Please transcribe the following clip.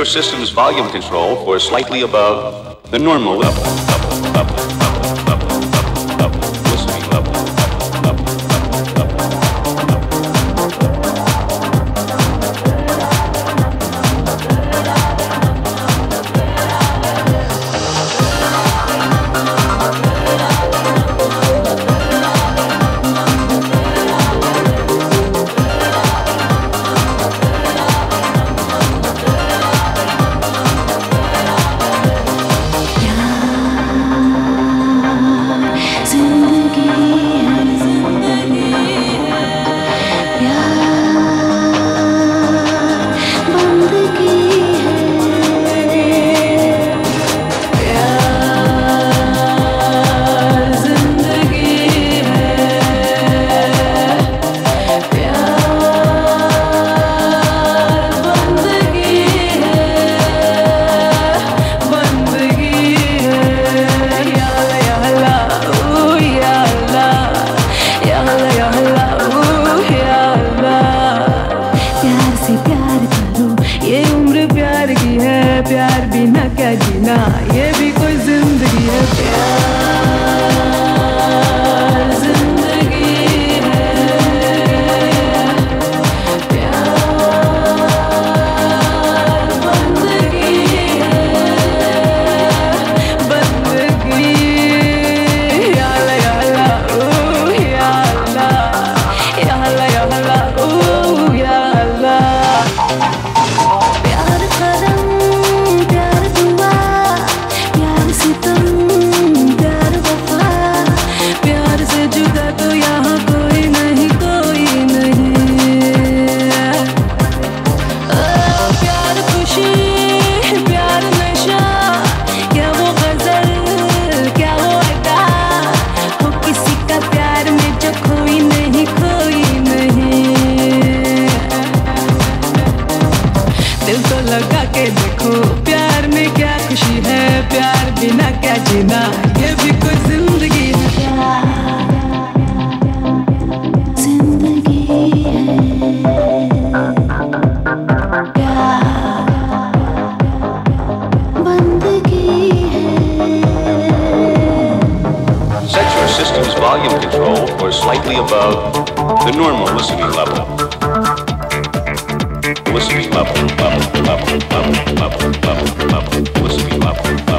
your system's volume control for slightly above the normal level. Listening level. प्यार बिना क्या जीना, ये भी कोई जिंदगी है। प्यार जिंदगी है, प्यार बंदगी है, बंदगी। या अल्लाह या अल्लाह ओ या अल्लाह, या अल्लाह या अल्लाह ओ या अल्लाह। लगा के देखो प्यार में क्या खुशी है, प्यार बिना क्या जीना, ये भी कोई जिंदगी है। जिंदगी है, प्यार बंदगी है। Set your system's volume control for slightly above the normal listening level. Listening level, listening level.